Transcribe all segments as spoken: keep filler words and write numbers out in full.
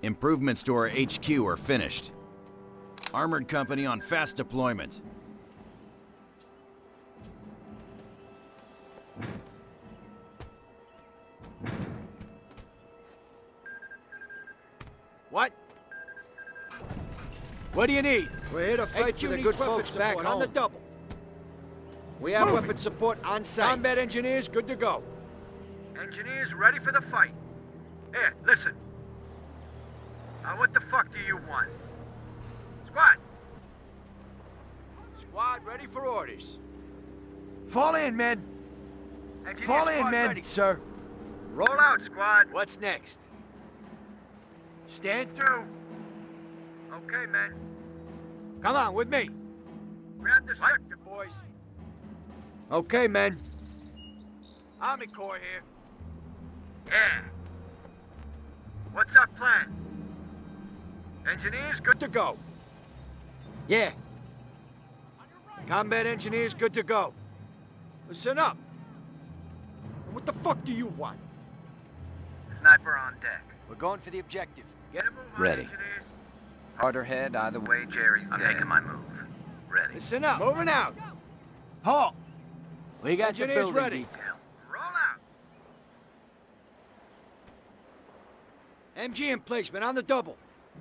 Improvements to our H Q are finished. Armored company on fast deployment. What? What do you need? We're here to fight for the good folks back home. On the double. We have Moving. weapon support on site. Combat engineers good to go. Engineers ready for the fight. Here, listen. Now what the fuck do you want? Squad! Squad ready for orders. Fall in, men. Engineer Fall in, squad men. ready. Sir. Roll out, squad. What's next? Stand through. Okay, men. Come on, with me. Grab the sector, boys. Okay, men. Army Corps here. Yeah. What's our plan? Engineers good Good to go. Yeah. Combat engineers good to go. Listen up. What the fuck do you want? Sniper on deck. We're going for the objective. Get a move on, Ready. engineers. Harder head either way. Way Jerry's I'm dead. making my move. Ready. Listen up. Moving out. Halt. We got Engineers the building ready. detail. Roll out. M G emplacement on the double.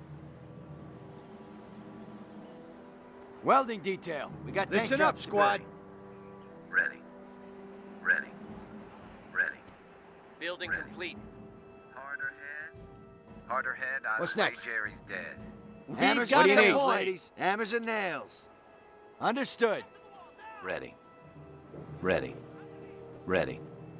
Welding detail. We got tank Listen traps up, to squad. build. Ready. Ready. Ready. Building Ready. complete. Harder head. Harder head either What's way. next? Jerry's dead. Hammers got and the nails, point. ladies. Hammers and nails. Understood. Ready. Ready. Ready.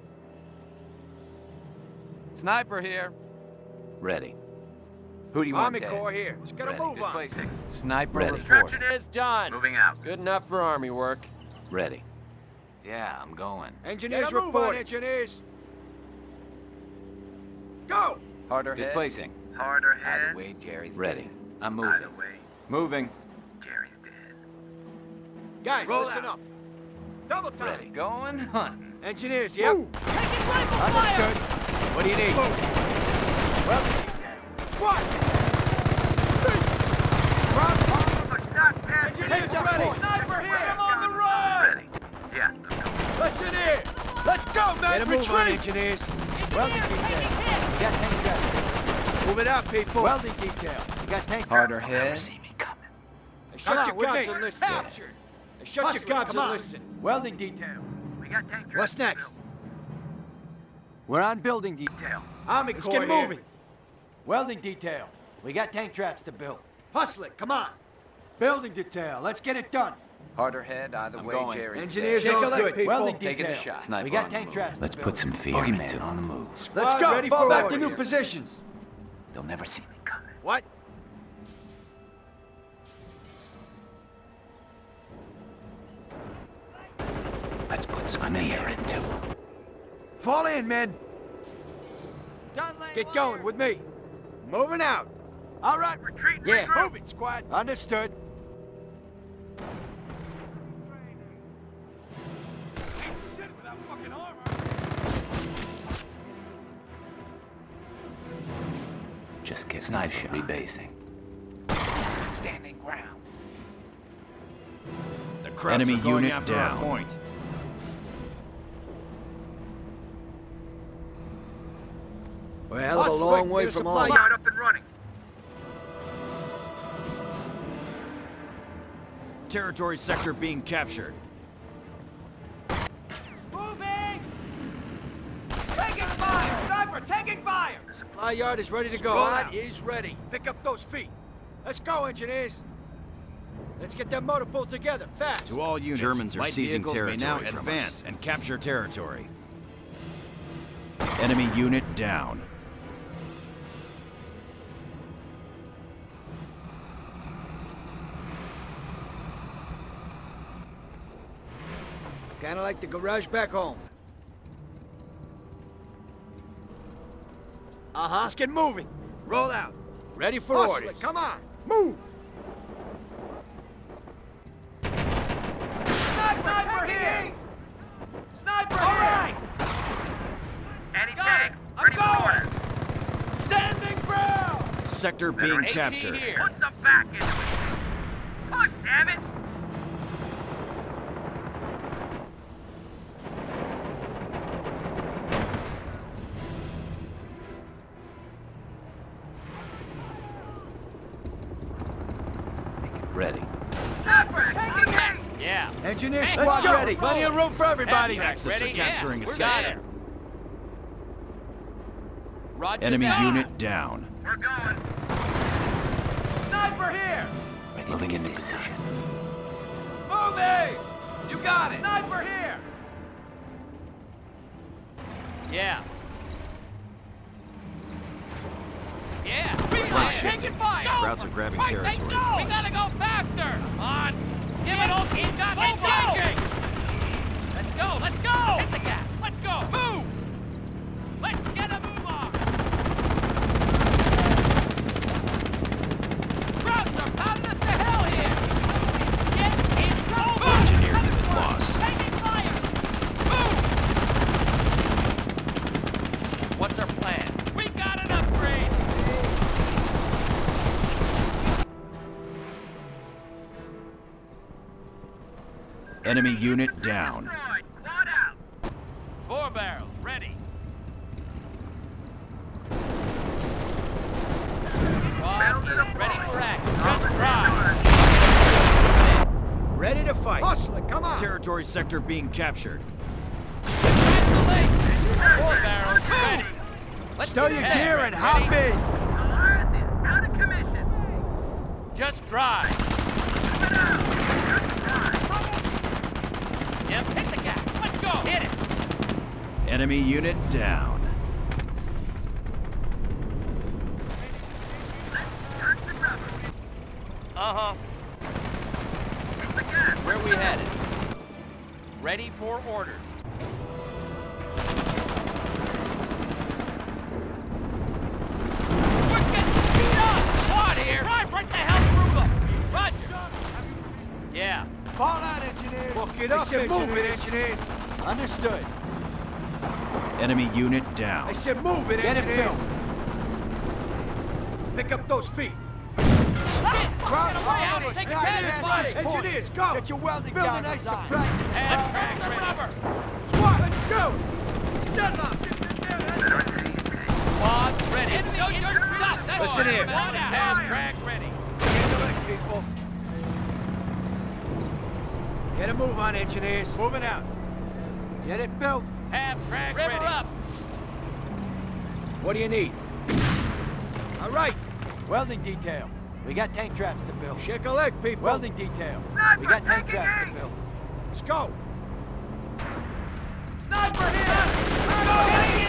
Sniper here. Ready. Who do you Army want dead? Corps here. Let's get a Ready. move on. Displacing. Sniper Ready. report. Extraction is It's done. Moving out. Good enough for army work. Ready. Yeah, I'm going. Engineers Get a move on, report. Engineers. Go. Harder head. Displacing. harder Either head. way, Jerry's ready. I'm moving. Either way, Moving. Jerry's dead. Guys, Roll listen out. up. Double time. Ready. Going hunting. Engineers, yep. Move. Understood. What do you need? Well, squad. Look, not past Engineers it. ready. Sniper here. I'm on the run. Ready. Yeah, let's go. Let's in here. Let's go, man. Get a move on, Retreat. engineers. Welding detail. We got tank traps. Move it out, people. Welding detail. We got tank Harder traps. head. See me coming. Shut on, your with guns me. and listen. Captured. Shut Hustler, your guns come and on. listen. Welding detail. We got tank traps. What's next? We're on building detail. Army Let's Corps get here. moving. Welding detail. We got tank traps to build. Hustle it. Come on. Building detail. Let's get it done. Harder head either I'm way, going. Jerry's Engineers dead. all Shake a leg, good. people. Welding Taking detail. the shot. Sniper We got on tank the traps. Let's to put build. some fear Bogeyman into on them. the move. Let's Squad go. ready Fall for back to orders. new positions. They'll never see me coming. What? Let's put some fear into them. Fall in, men. Get going with me. Moving out. All right, retreat. and Yeah, regroup. move it, squad. Understood. Just get sniper shot. Rebasing. Standing ground. The Krauts Enemy are going unit after down. our point. We're a hell of a Hustle, long Rick. way Get a from supply home. Yard up and running. Territory sector being captured. Moving! Taking fire! Sniper, taking fire! The supply yard is ready to go. Squad is ready. Pick up those feet. Let's go, engineers. Let's get that motor pulled together, fast. To all units, Germans are light seizing vehicles may now territory from advance and capture territory. Enemy unit down. Kinda like the garage back home. Uh-huh. Let's get moving. Roll out. Ready for Hustle orders. it, Come on. Move. Sniper here! Sniper All right! Any Got tank. it. I'm Ready for going. orders. Standing ground! sector being AT captured. here. Put some back into it. Push, damn it! Ready. Sniper, taking aim! Yeah. Engineer Hey, squad let's go. ready. Plenty of room for everybody. Half-track Axis are ready? capturing yeah. a We got sector. it. Roger Enemy that. unit down. We're going. Sniper here. Ready. Moving in position. Move it. You got it. Sniper here. Yeah. Yeah. We Front got it. shift. Taking fire. Go. Routes are grabbing Right, take territory. those. We gotta go faster. Come on. Give it all she's got. Let's go. Let's go. Let's go. Hit the gas. Let's go. Move. Let's get a move on. Routes are pounding us to hell here. Get in trouble. Engineer unit lost. Taking fire. Move. What's our plan? We got an upgrade. Enemy unit down. Destroyed. Quad out. Four barrels, ready. Squad is ready for action. Just drive. Ready to fight. Hustle it. Come on. Territory sector being captured. Congratulations. Four barrels, ready. Let's Stow get your ahead. gear and Ready? hop in. Alliance is out of commission. Just drive. Moving out. Just drive. Yep, hit the gas. Let's go. Hit it. Enemy unit down. Touch the rubber. Uh-huh. Move the gas. Where we headed? Ready for orders. We're getting speed up! Squad here! Drive right the hell through them! Roger! Yeah. Fall out, engineers. Book it up, engineers. Move it, engineers. Understood. Enemy unit down. I said move it, Get engineers. It Pick up those feet. Get away out! Take a chance! Engineers, go! Get your welding down. Nice surprise. Half track rubber! Squad, let's go! Deadlock! Squad ready! Show your stuff! Listen here. Half track ready! Handle it, people. Get a move on, engineers. Moving out. Get it built. Half track ready! River up! What do you need? All right. Welding detail. We got tank traps to build. Shake a leg, people. Welding detail. Sniper, We got tank taking traps aim. to build. Let's go. Sniper here! Sniper!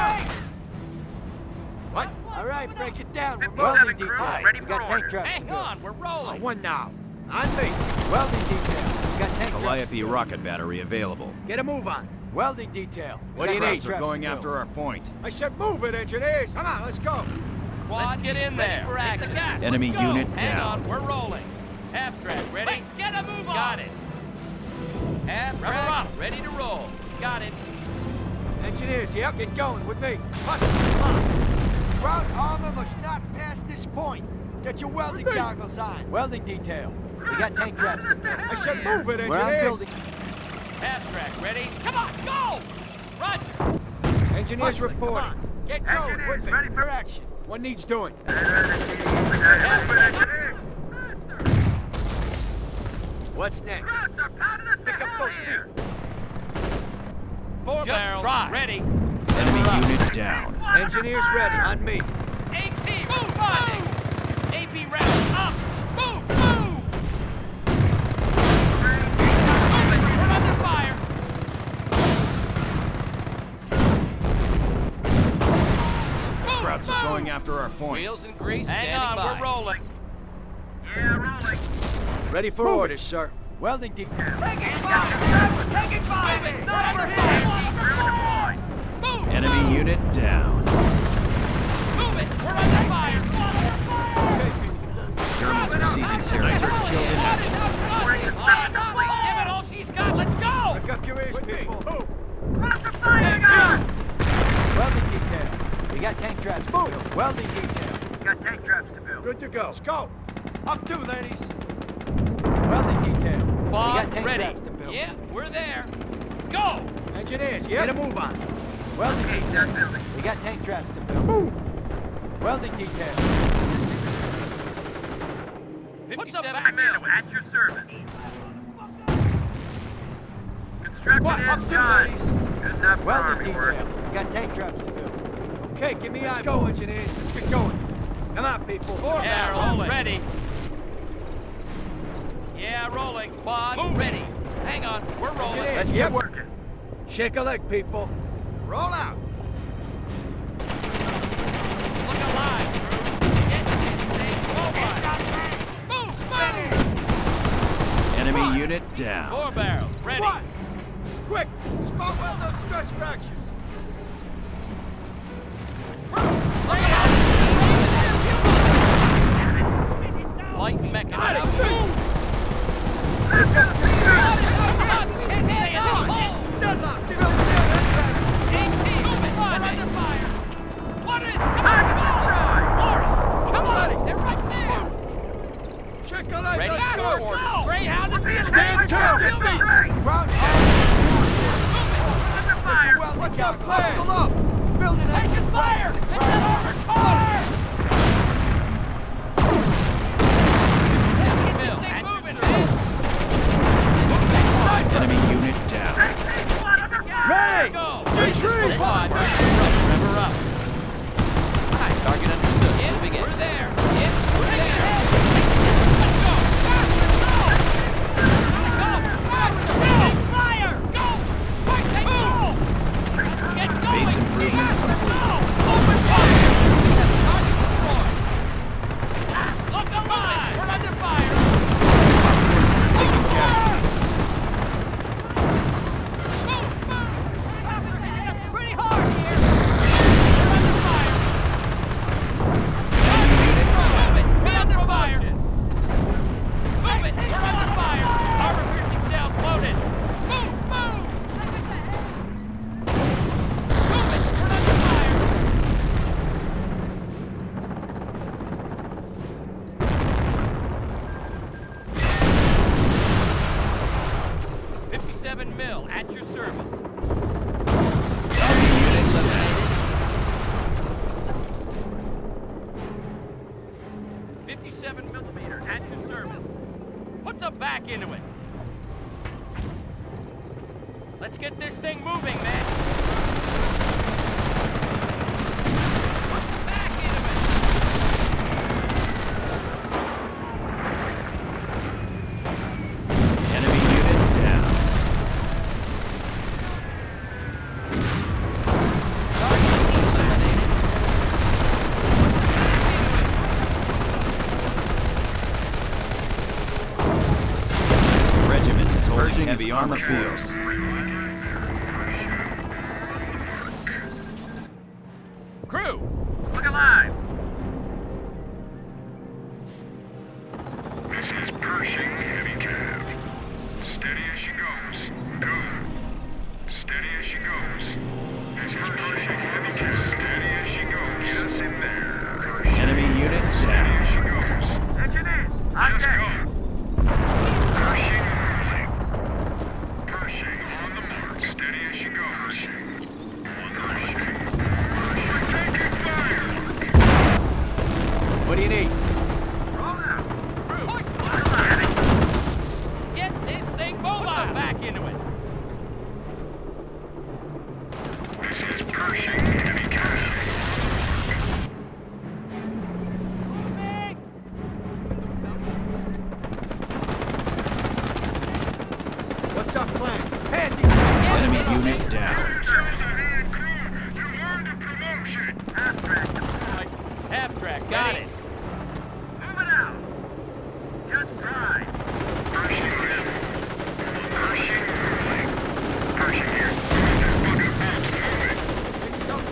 What? All right, break it down. We're fifty-seven welding crew, detail. ready we for got tank orders. traps to Hang build. on, we're rolling! One now. On me. Welding detail. We got tank traps to Calliope build. rocket battery available. Get a move on. Welding detail. What do you Routes need? are going after our point. I said move it, engineers. Come on, let's go. Squad, get in there! For action. Gas. Enemy Let's go. unit Hang down. on, we're rolling. Half track ready? Let's get a move on! Got it. Half track up, ready to roll. Got it. Engineers, yep, get going with me. Hustle, come on. Ground armor must not pass this point. Get your welding goggles on. Welding detail. We got tank traps to build. I said move it, engineers. We're on building. Half track ready? Come on, go! Roger! Engineers Hustling, come reporting. on. Get going Engineers, with me. ready for action. What needs doing? What's next? Routes are pounding us to Pick up hell those here. feet. Four Just barrels drive. ready. Enemy unit down. Engineers ready. On me. AT, move on! A P round up! Move, move! Move it, we're under fire! Move, Routes are move. going after our point. Wheels and grease, hang on, by. We're rolling. Yeah, rolling. Ready for orders, sir. Welding detail. Taking fire! Sniper, taking fire! Move it, Sniper we're here! under Crew deployed. Move, Enemy move. unit down. Move it, we're under fire! Germans are seizing territory. Give it all she's got, let's go! Pick up your ears, people. Move. Cross the fire gun! Welding detail. We got tank traps to build. Welding detail. got tank traps to build. Good to go. Let's go. Up two, ladies. Welding detail. We got Quad tank ready. traps to build. Yeah, we're there. Go! Engineers, yep. Get a move on. Welding Okay, detail. start building. We got tank traps to build. Move. Welding detail. fifty-seven Mil, at your service. Construction What? Up is two, done. ladies. Good enough for Welding army work. detail. We got tank traps to build. Okay, give me Let's go, engineers. Let's get going. Come on, people. Four Yeah, barrels. rolling. Ready. Yeah, rolling. Quad Move. ready. Hang on, we're rolling. Engineers, Let's get get working. working. Shake a leg, people. Roll out. Look alive, crew. Get this thing mobile. Move, move! Enemy One. unit down. Four barrels, ready. What? Quick, spot weld those stretch fractures. Light mechanism. Deadlock, give up the What is? Come on, come on! They're right there! Shake a leg, Ready? let's go. Greyhound is being Stand taken. down, get Building. me. Ground Well, what's our plan? Muscle up. Building action. Fire! It's an armored car! Enemy unit down. Ready! Go! Retreat! Quad, remember up. Hi, target understood. Yeah, begin. We're there. Yeah, we're there. Let's go! Faster, go! Go! Faster! Go! Fire! Go! Quick, take go! Get going! Base improvements complete. Go! Open fire! Target destroyed. Look alive! We're under fire! Taking casualties. Pretty hard here! We're under fire! Move it! Be under fire! Move it! We're under fire! Armor-piercing shells loaded! Move! Move! Move it! We're under fire! fifty-seven mil at your service. fifty-seven millimeter at your service. Put some back into it. Let's get this thing moving, man. Put some back into it. Enemy unit down. Target eliminated. Regiment is holding heavy on the field. Crew! Look alive. This is Pershing Heavy Cav. Steady as she goes. Go. Steady as she goes. This is Pershing Heavy Cav. Steady as she goes. Get us in there. Pershing. Enemy unit Steady down. as she goes. Engineers, on Just deck. go. Pershing moving. Pershing on the mark. Steady as she goes. On Pershing. We're taking fire. What do you need? Roll out. Crew! Get this thing mobile! Put some back into it. This is Pershing Heavy Cav. What's our plan? Handy! Enemy unit down. Yourselves a hand, crew. You earned a promotion. Half track. Right. Half track, got it. Move it out. Just drive. Pershing here. Pershing moving. Pershing here. This fucking boat's moving.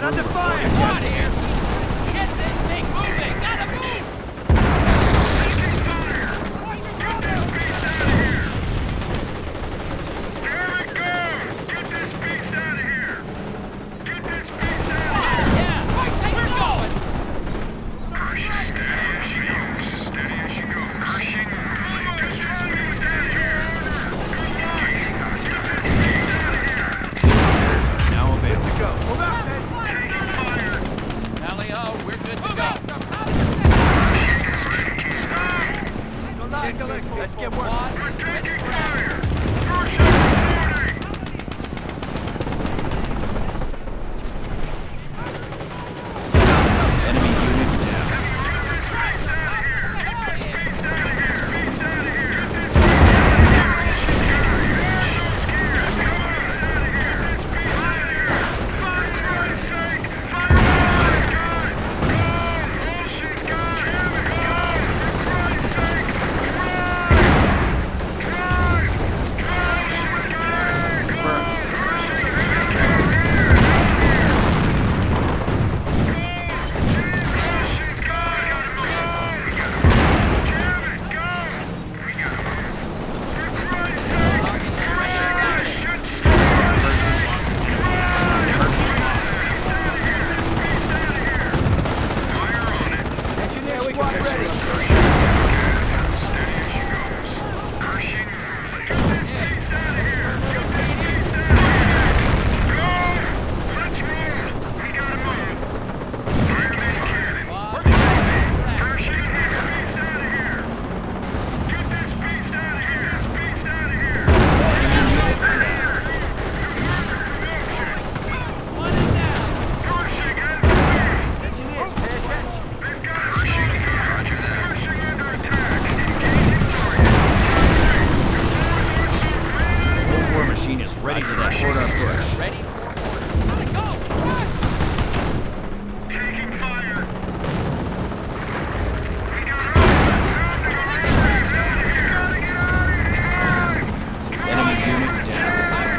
Squad under fire! Squad here! Get this thing moving! Gotta move! Taking fire! Get this beast out of here! There it goes! Get this beast out of here! Get this beast out of here! Yeah! Right, we're going! Steady as she goes. Steady as she goes. Pushing. Get this beast out of here! Get this beast out of here! Now available. Go. Move out, man! Taking fire! Tally-ho, we're good to go. Let's get working. We're taking fire! First shot reporting! Enemy unit down. Beast out of here! Beast out of here! Beast out of here! Get this beast out of here! Come on! Get this beast out of here! For Christ's sake! Fire all she's got! Go! All she's got! Go! For Christ's sake! Drive! Drive! Drive! She's got! Go! Pushing heavy cannon here! Go! Jesus! She's got! We gotta move! Damn it! Go! We gotta move! For Christ's sake! Pushing this shit stop! Fire on it! Engineer squad ready. Steady as she goes. Pushing. Get this beast out of here! Get this beast out of here! Go! Let's roll! We gotta move! Fire this cannon! Pushing this beast out of here! Get this beast out of here! This beast out of here! One and down. Pushing enemy! Engineers, pay attention. They've got us slowed down! Pushing under attack! Engaging target! Cold War machine is ready to support our push. Ready for orders. Gotta go! Run! Taking fire! We got Enemy unit down.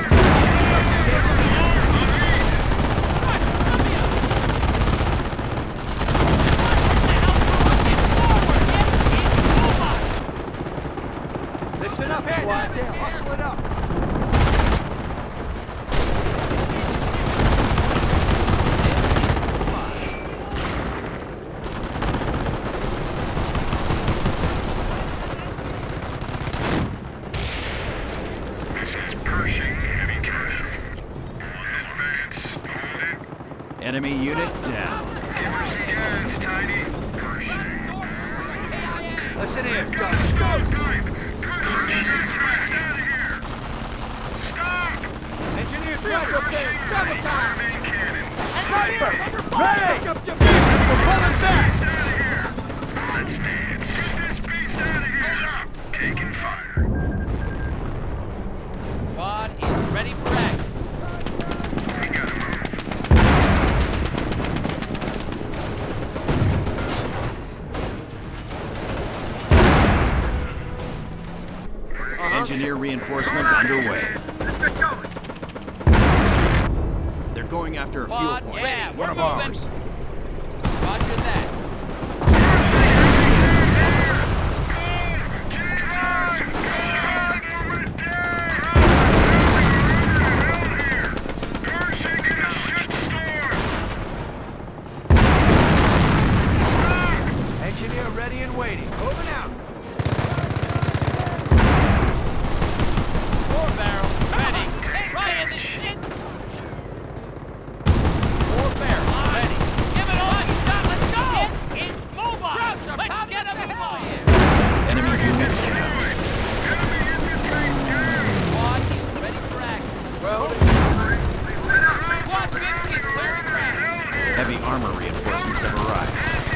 Listen up, squad. Hustle it up. This is Pershing Heavy Cav. On advance. Hold it. Enemy unit down. Give her some gas, Tiny. Pershing. Listen here. Go. Got stop time. Pershing, get this beast out of here. Stop. Engineers ready. Pershing, Double time. main cannon. Sniper. Sniper. Ready. Pick up your pieces. We're pulling back. Beast out of here. Let's dance. Get this beast out of here. Taking fire. Squad is ready for action. We gotta move. Engineer reinforcement underway. Let's get going. They're going after a fuel Squad, point. yeah, One we're of moving. ours. Roger that. Engineer ready and waiting. Moving out. Four barrel, ready. Right in the shit. Four barrel, ready. Give it all you got, let's go. It's mobile. Let's get them in here. Enemy unit down. Squad is ready for action. Well, Squad fifty is clearing ground. Heavy armor reinforcements have arrived.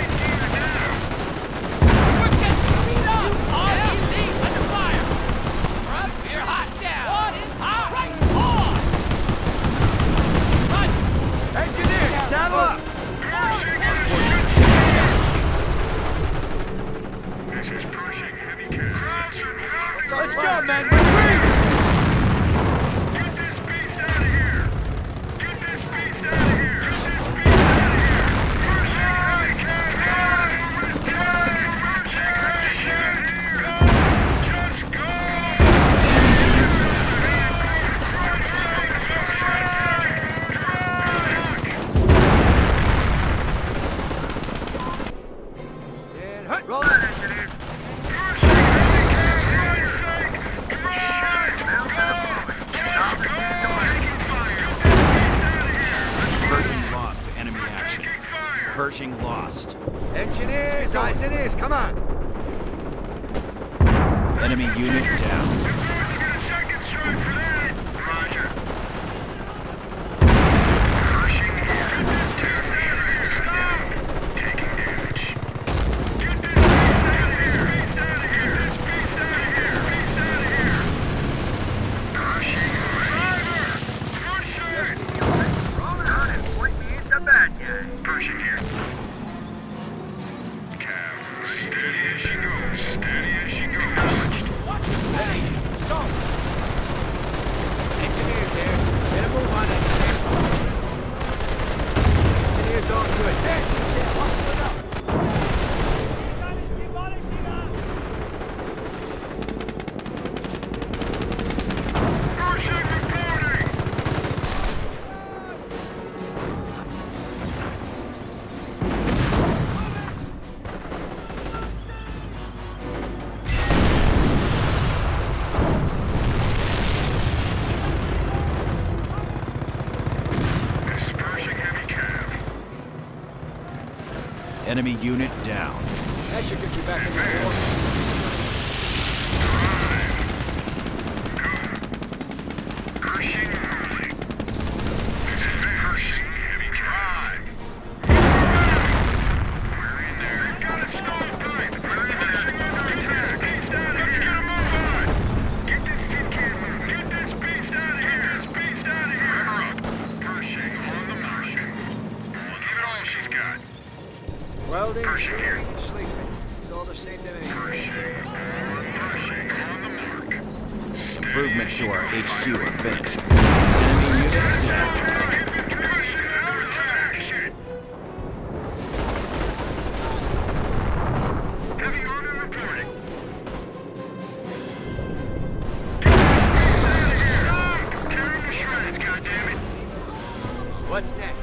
We're getting beat up. R E Z under fire. We're up here hot down. Squad is hot. Right on. Run. engineers, saddle up. This is Pershing Heavy Cav. Let's go, man. Retreat. Get this beast out of here! Get this beast out of here! Get this beast Pershing lost. Engineers, eyes and ears, come on. Enemy unit down. You're going to get a second strike for that! Roger. Pershing here. Tear this down. Taking damage. Get this beast out of here! Beast out of here! This beast out of here! Beast out of here! Pershing driver! Push it! Roll it on and point me at the bad guy. Pershing here. Cav, steady as she goes. Steady as she goes. Hey, stop. Engineers here. Get a move on, engineers. Engineers on to it. Hey, yeah, hustle it up. Pershing reporting! This is Pershing Heavy Cav. Enemy unit down. That should get you back in the war. Pershing rolling. This is Pershing Heavy Drive. We're in there. We've got a stall pipe. We're in there. Pershing under attack. Beast out of here. Let's get a move on. Get this kid kid moving. Get this beast out of here. Get this beast out of here. Hammer up. Pershing on the Pershing. Give it all she's got. Welding, Pershing here. shooting, sleeping. It's all the same to me. Pershing on Pershing on the mark. Improvements to our H Q are finished. Enemy unit down. Pershing under attack. Heavy armor reporting. Get out of here! Stop! Tearing to shreds, goddammit! What's next?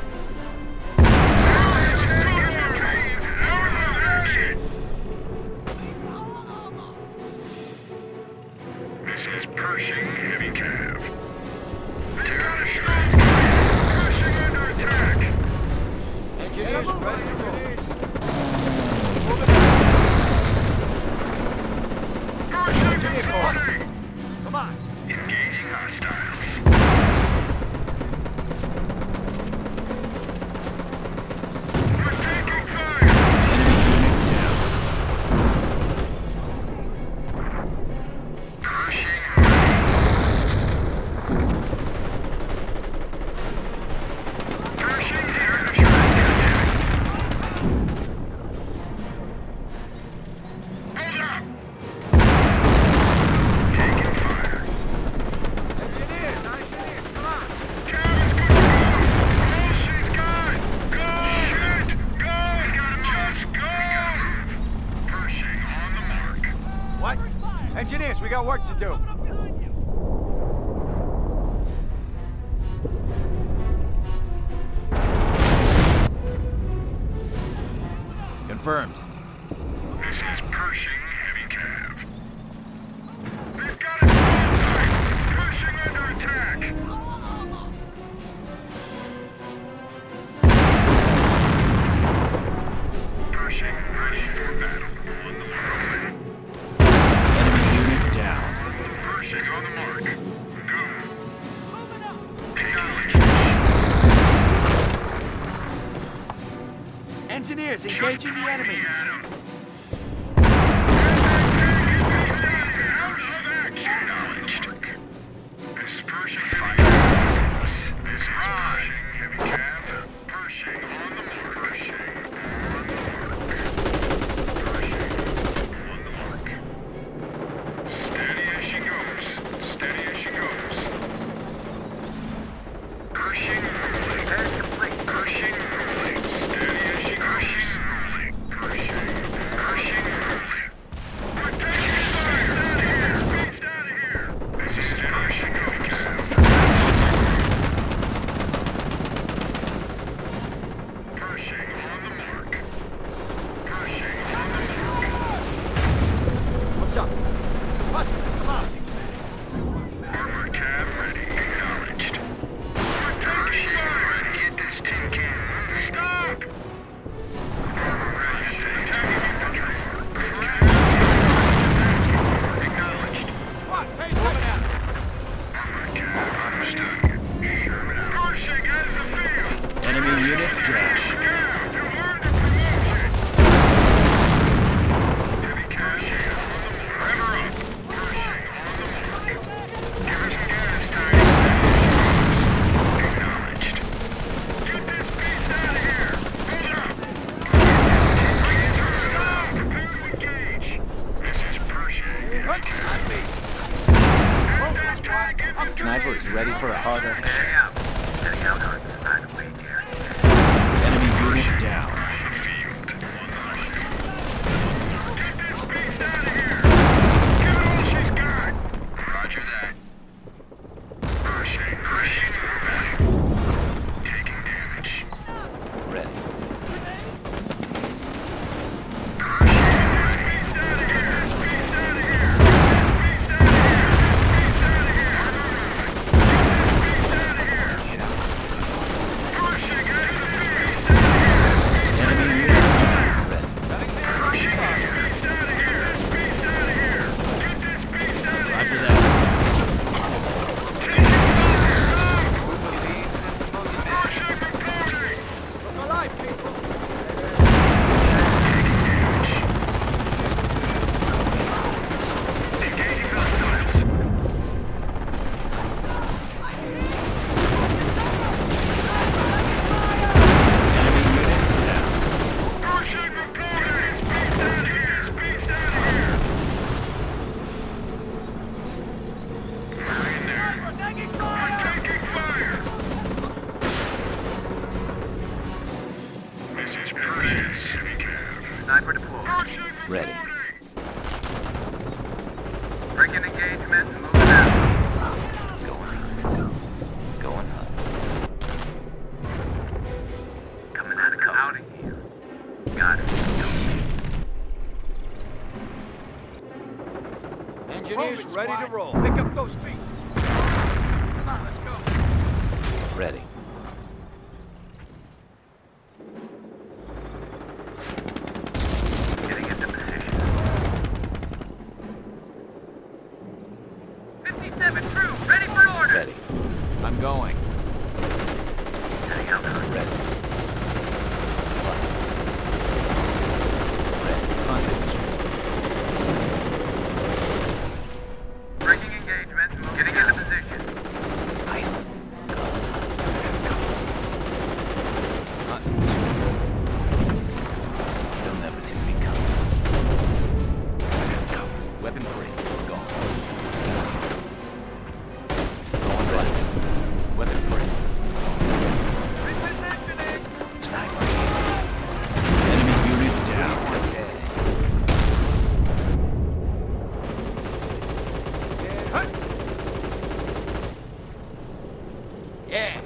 This is Pershing Heavy Cav. Tear to shreds. Pershing under attack. Engineers ready to roll. Pershing reporting. Come on. Engaging hostiles. We're taking fire. Pershing Pershing here to Hold up! Taking fire. Engineers, engineers, come on. Cabin's good to go! All she's got! Go! Shit! Go! We gotta just go! Pershing on the mark. What? Engineers, we got work to do. Confirmed. This is Pershing Heavy Cav. They've got a small type! Pershing under attack! Pershing ready for battle on the mark. Enemy unit down. Pershing on the mark. Go. Taking Engineers, engaging the enemy. This is Pershing Heavy This is Pershing Heavy Cav. Pershing on the mark. Pershing on the mark. Pershing on the mark. Steady as she goes. Steady as she goes. Pershing rolling. Pershing rolling. Steady as she goes. Pershing rolling. Pershing Sniper is ready for a harder. Heading out. Heading out on the way, Gary. Enemy unit down. Roger that. Pushing, pushing, taking damage. Ready. Sniper deployed. Ready. Breaking engagement. Moving out. Going hunt. Going hunt. Coming out of cover. Out of here. Got it. Engineers Move it, ready squad. to roll. Pick up those feet. Come on, let's go. Ready. Getting into position. fifty-seven crew, ready for order. Ready. I'm going. Heading out on Ready. Ready. Hunt. breaking engagement. Getting into position. I hunt. Hunt. They'll never see me coming. Go. Weapon free. Gone. Going right. Weapon free. Repositioning. Sniper. Enemy unit down. Okay. Yeah.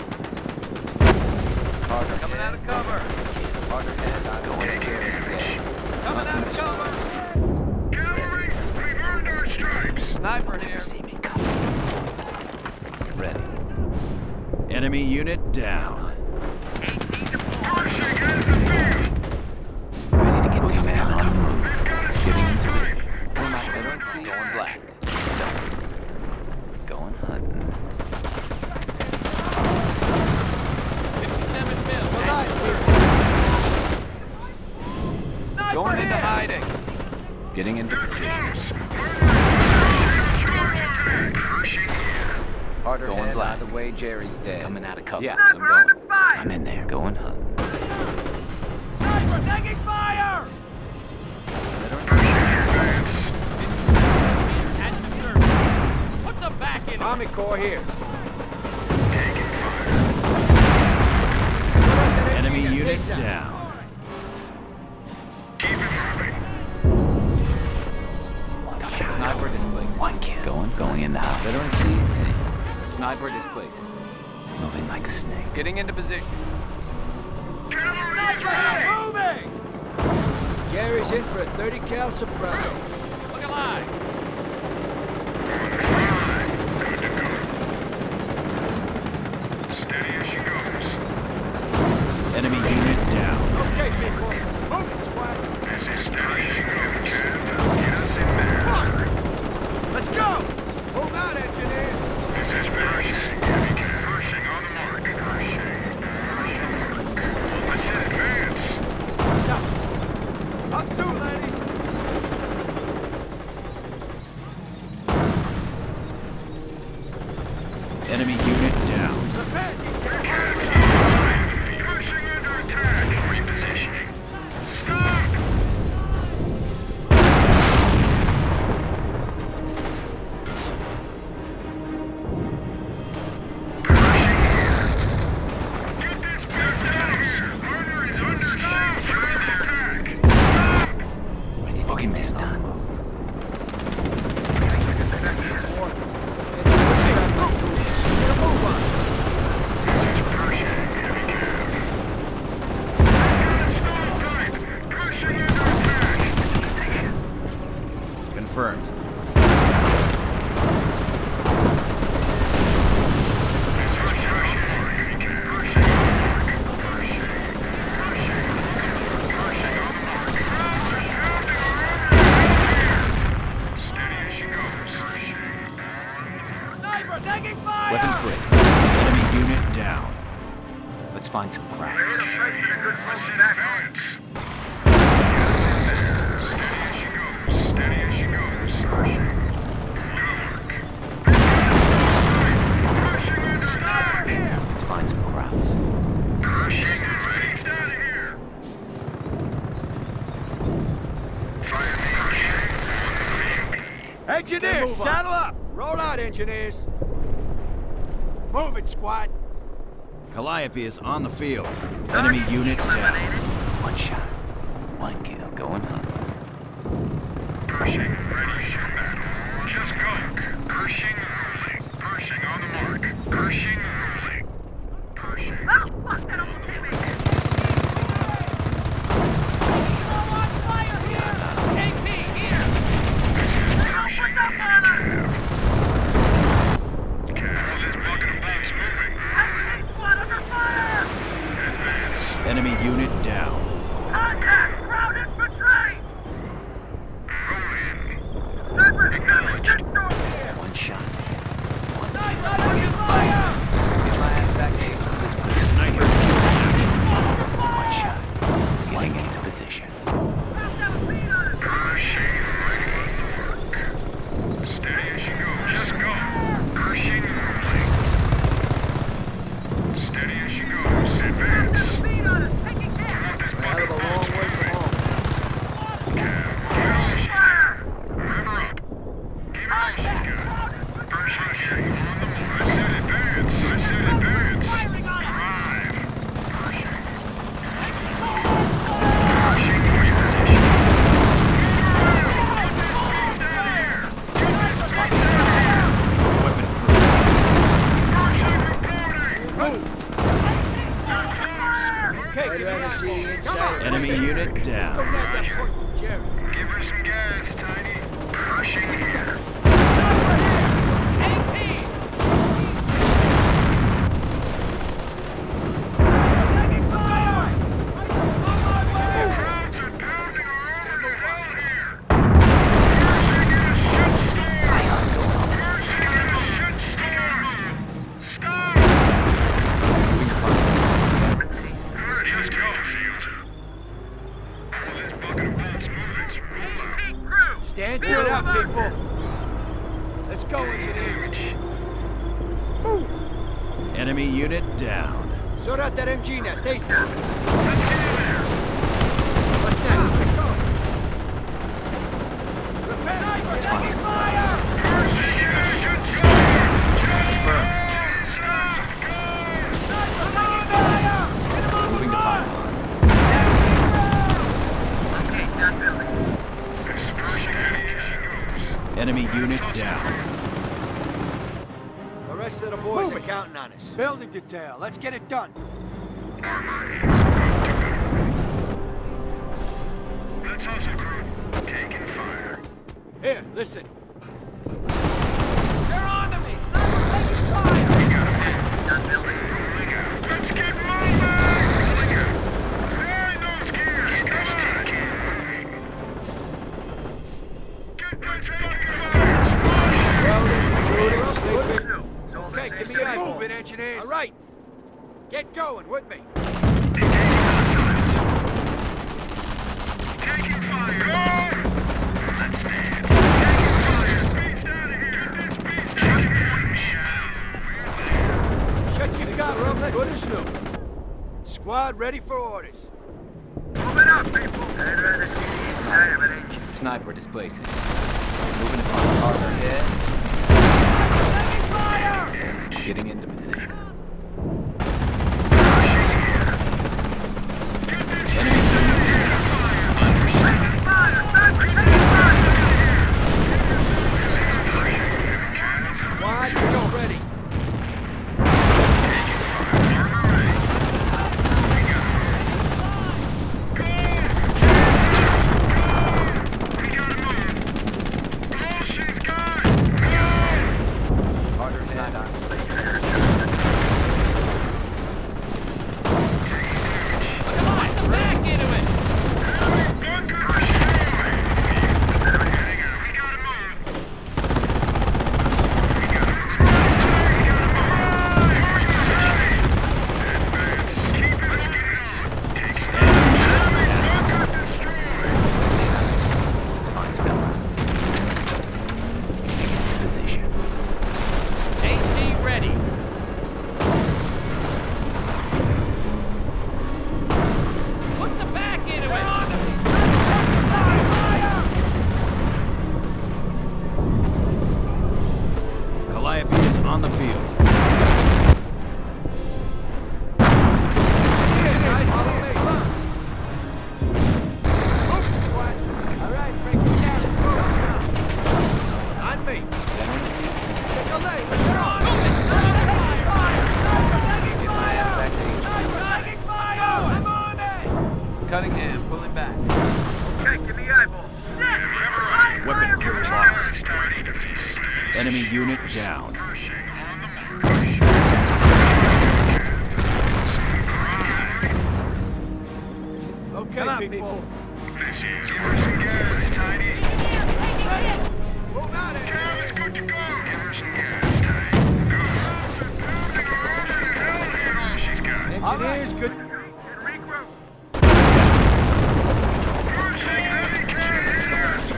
Carter. Coming out of cover. Carter head. I'm going to Coming out of cover. Cavalry, we've earned our stripes. Sniper here. never see me coming. Ready. Enemy unit down. eighteen deployed. Pushing into the field. Ready to get the man on the move. We've got a Getting strong into type. the When I said don't see going black. Going hunting. fifty-seven mil. Going into hiding. Getting into position. Pushing here. Carter going head black. out of the way, Jerry's dead. Coming out of cover. Yeah, I'm Sniper under going. fire. I'm in there. Going hunting. Sniper taking fire! What's a back in? Army Corps here. Enemy unit down. Keep it moving. Sniper displacing. One kill. Going, going in the house. Veteran C team. Sniper displacing. Moving like a snake. Getting into position. Moving! Gary's in for a thirty cal surprise. Look alive. Good to go. Steady as she goes. Enemy unit down. Okay, people. Move it, squad. This is steady as she goes. Get us in there. Let's go! Move out, engineer. This is Paris. Heavy cab. Pushing on the mark. Pushing. I said advance. Stop. Up through, ladies. Enemy unit down. Prepare, detail. Pushing under attack. Repositioning. Stop! Sniper, taking fire! Weapon free. Enemy unit down. Let's find some We're here cracks. to fight for the good folks back home. Steady as she goes. Good work. Pushing under attack. Let's find some crowds. Pushing is ready. Out of here. Fire me. Engineers, saddle up! Roll out, engineers! Move it, squad! Calliope is on the field. Enemy unit down. One shot. One kill. Going home. Pershing ready for battle. Just go. Pershing rolling. Pershing on the mark. Pershing rolling. Pershing. Oh, fuck, that almost hit me. A P, here! Pershing ready to cap. Cap. This bucket of bombs moving. Squad under fire! Advance. Enemy unit down. Contact! Ground infantry! Roll in. Sniper, Acknowledged. get storm here! One shot. One Nice, under fire! Get my ass back here. Sniper One shot. Getting into position. Pershing ready on the mark. Steady as she goes. Just go. Pershing rolling. Steady as she goes. Advance. Speed on us, taking care! Want this Hell bucket of a long way from home. Cap. Pershing. Fire! Rev her up. Keep her machine gun. Pershing on the mark. I said advance. I said advance. Firing on us! Drive. Pershing. Pershing reposition. weapon free. Okay, Right give me that see inside. Enemy unit Go down. grab that point from Jerry. Give her some gas, Tiny. Pershing here. A P! Taking fire! Crowds are pounding around in the hell here. Pershing in a shitstorm. Pershing in a shitstorm. Stop. Just go, Field. All this bucket of bombs moving. Roll out. Team crew! Stand it up, people! Let's go, engineers! Enemy unit down. Sort out that M G now, stay still. Let's get in there. What's next? Let's go! Sniper, taking fire! Pershing in a shitstorm. Sniper, taking fire! Get him on the Moving to run! pipeline. Okay, done building. Pershing ready as she goes. Enemy unit down. The rest of the boys are counting on us. Building detail, let's get it done. Let's hustle, crew. Taking fire. Here, listen. They're on to me! Sniper, taking fire! Done building. Rolling out. Let's get moving! Rolling out. Behind those gears! Get this taken. Get this fucking fire! Welding, shooting, stay quick. Okay, Okay, give me that moving, engineers. All right. Get going with me. Engaging hostiles. Taking fire! Go! Let's dance. Taking fire! Beast out of here! Get this beast out of here! Shut your gun, good as new. Squad ready for orders. Move it up, people. I'd rather see the inside of an engine. Sniper displacing. Moving to front. Harbor hit. Taking fire! Getting into position. Squad, go ready. We gotta move. All she's got! on the field. Cunningham, pulling back. Okay, give me eyeball. Weapon gear lost. Enemy unit down. Okay, Come on, people. people. This is yours and gas, Tiny. Move out of here. Cam is good to go. Give her some gas, Tiny. Good. Hell, look at all she's got. Engineers, good. Regroup. Pushing heavy cannons.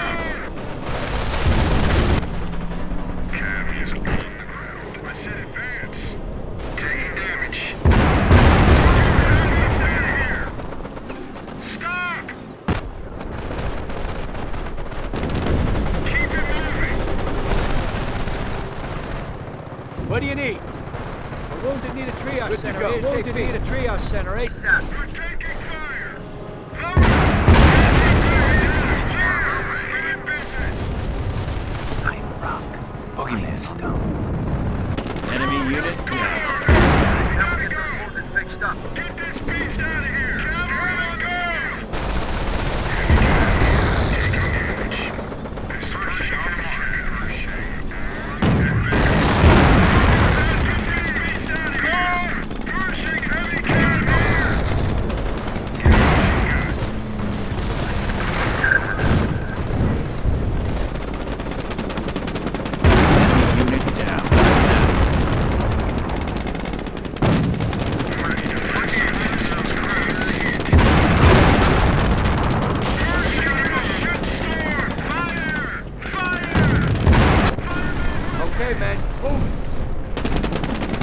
Go! Cam is on the ground. I said advance. Taking damage. Stop! Keep it moving. What do you need? A wounded need a triage Good to center. go. A wounded need a triage center. ASAP. We're taking fire. Boogeyman stone. Enemy unit down. Now we get those wounded fixed up. Get this beast out of here. Come on, go! Pushing heavy cannon. Enemy unit down. Okay, man. Move it.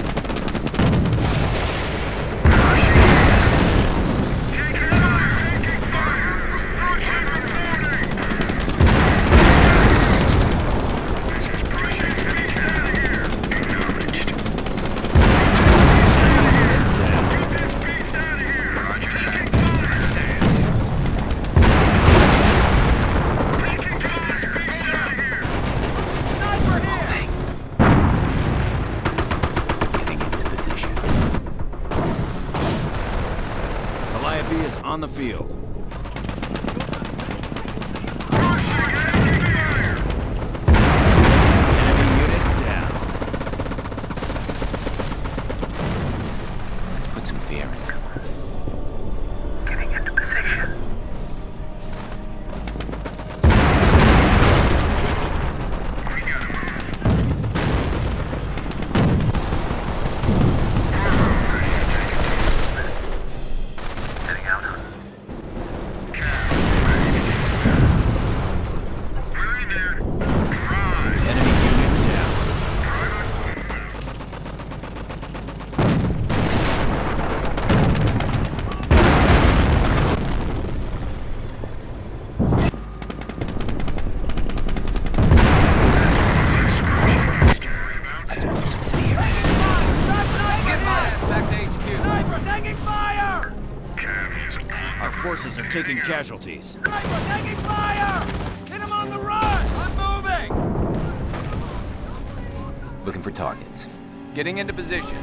Getting into position. Calliope is on the field. Enemy unit down. Let's put some fear into her. Getting into position. Heading out. We're in there. Drive. Enemy unit down. Let's put some fear into Get my ass back to H Q. Sniper, taking fire! Cam is on. Our forces are taking casualties. Sniper, taking fire! Hit him on the run! I'm moving! it. Looking for targets. Getting into position.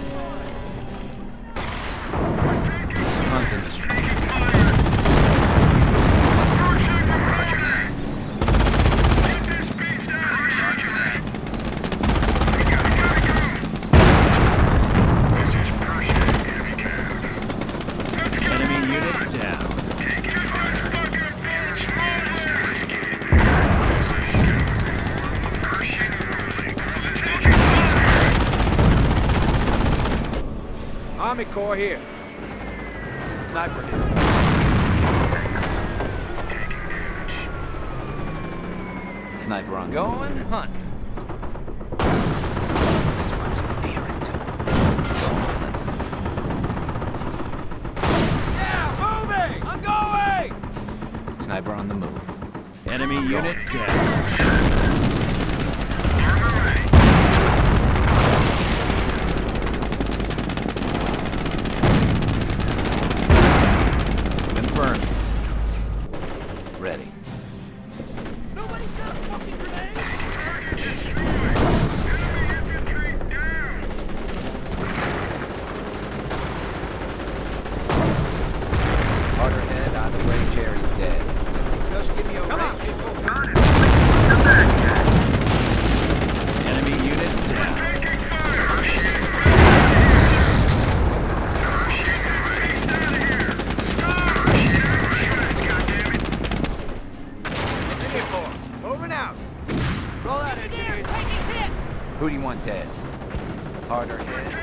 Hunt in the street. Enemy unit down. Army Corps here. Sniper here. Sniper on Go going. and hunt. Let's put some fear into her. Yeah, moving! I'm going! Sniper on the move. Enemy unit down. one dead. Harder hit.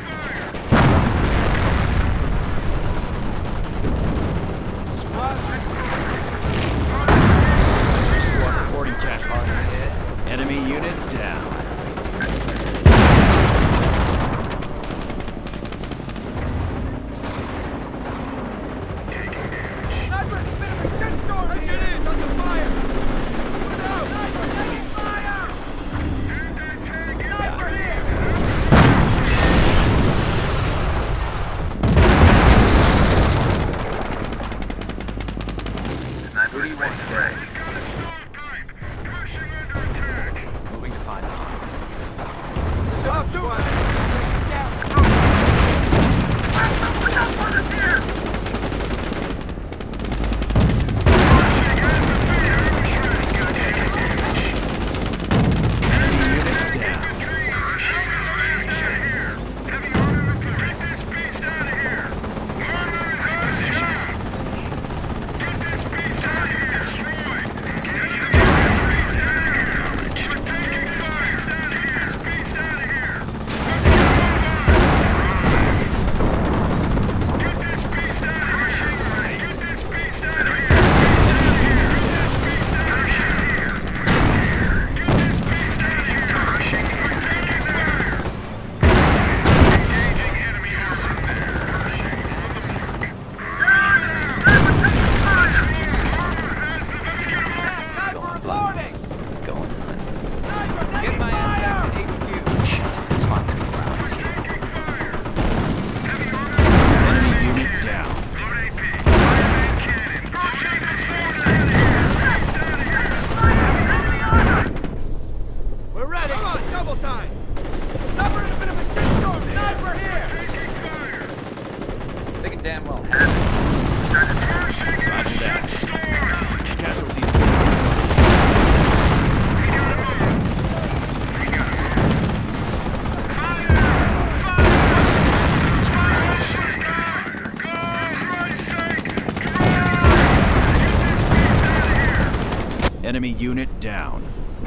Squad reporting cash harvest. Enemy unit down. Moving to find Hans. Damn well. Roger that. Casualties. Enemy unit down.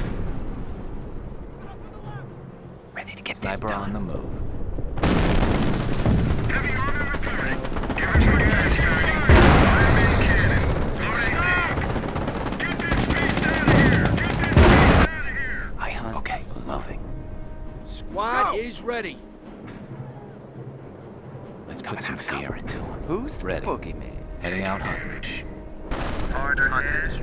Ready to get Sniper on the move. I hunt. Okay, moving. Squad is ready. Let's put some fear into him. Who's the Ready. boogeyman? Heading out hunting. Harder hit.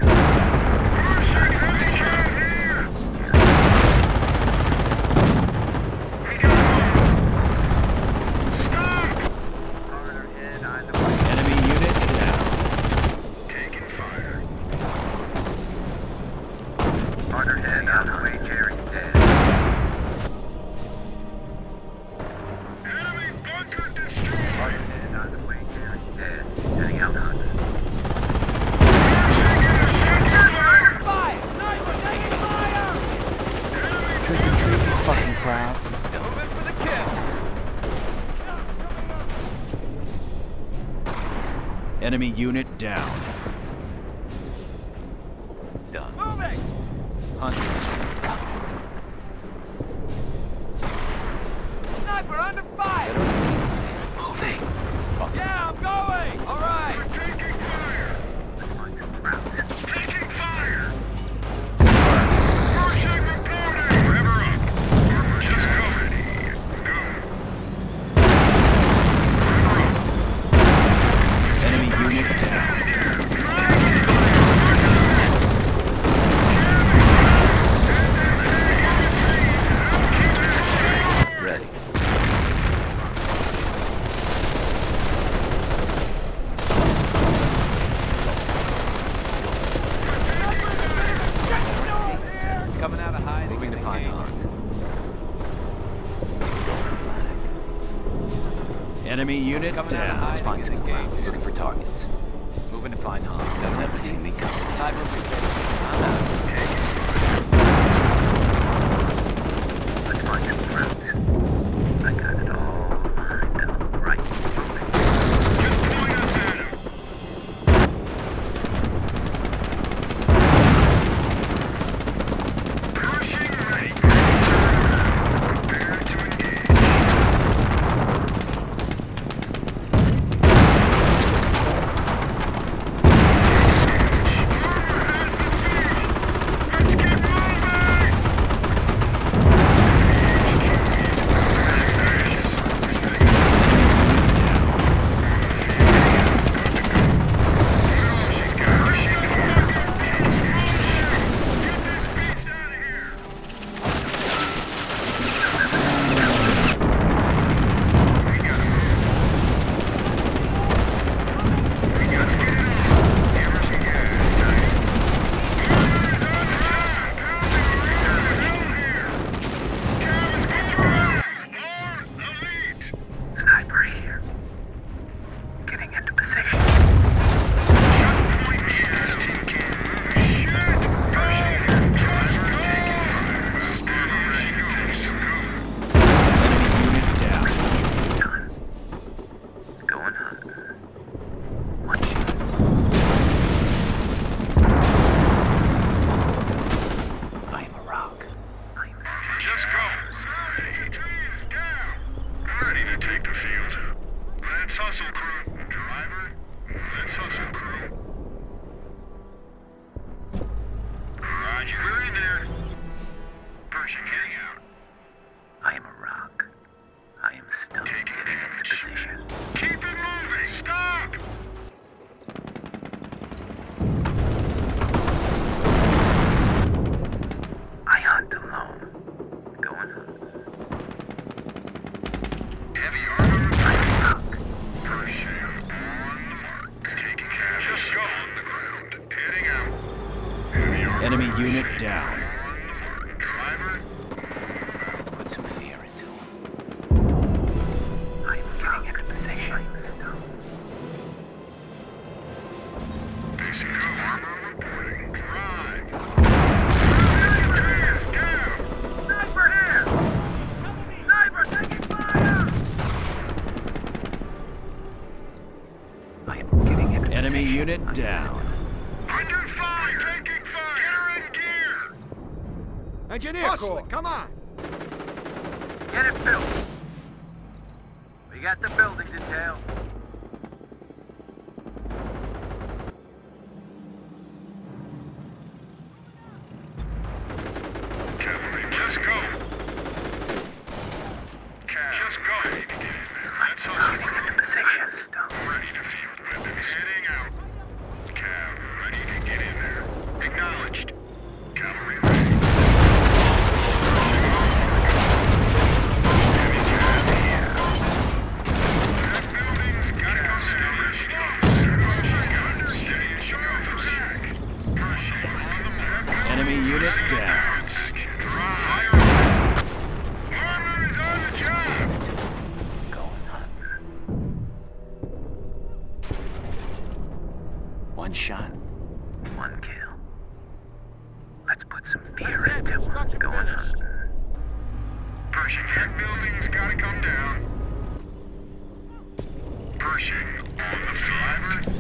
Harder hit either way. Enemy unit down. Taking fire. Harder hit either way. Jerry's dead. Enemy bunker destroyed. Harder hit either way. Jerry's dead. Heading out hunting. Trick or treat, you fucking crowd. Moving for the kill. Enemy unit down. Done. Moving. Hunting. Sniper under fire. Moving. Yeah, I'm going. All right. Taking fire. Find some routes. Taking fire. First shot reporting. Rever up. Just go. Ready. Go. Enemy unit down. Ready. Coming out of hiding. Moving to find Hans. Enemy unit Coming out of down. Let's hiding. find some Engage. ground. Looking for targets. Moving to find Hans. They'll never see me coming. Sniper reporting. I'm out. Let's find some routes. I got it all lined up. Right. Just point us at him. Crushing ready. I am a rock. I am still getting into position. Keep it moving! Stop! I hunt alone. Going home. Heavy armor. I am rock. Pushing on the mark. Taking cash. Just go on the ground. Heading out. Heavy armor. Enemy unit down. On the mark. Driver. Let's put some fear into him. I am getting into position. Basic armor reporting. Drive. Sniper here! Sniper taking fire! I am getting into Enemy position. unit down. Under fire! Taking fire! Get her in gear! Engineer Corps, come on! Get it built. We got the building detail. Cavalry, just go! Cav, just go! Ready to get in there. Let's hustle. Ready to field weapons. Heading out. Cav, ready to get in there. Acknowledged. Cavalry ready. Heavy cav here. That building's gotta go steady as she goes. Steady as she goes. Pushing on the mark. Enemy unit down. One shot, one kill. Let's put some fear That's it, into him. construction Going finished. hunting. Pershing, that building's gotta come down. Pershing on the driver.